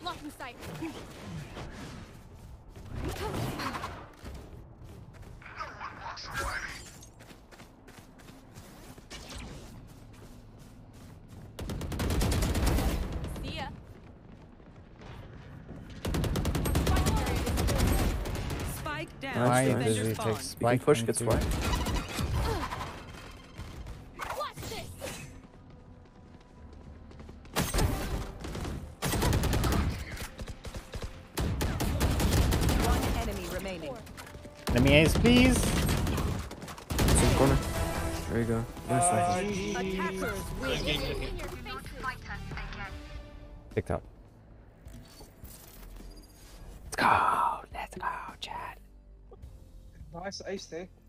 Blocking sight. See ya. Spike down. Why Nice, does Defender he spawn. take spike? You can push, gets into- wide. Watch this. One enemy remaining. Let me ace, please. It's in the corner. There you go. Nice, nice. Attackers win. In your faces. TikTok. Let's go. Let's go, Chad. Nice ace there.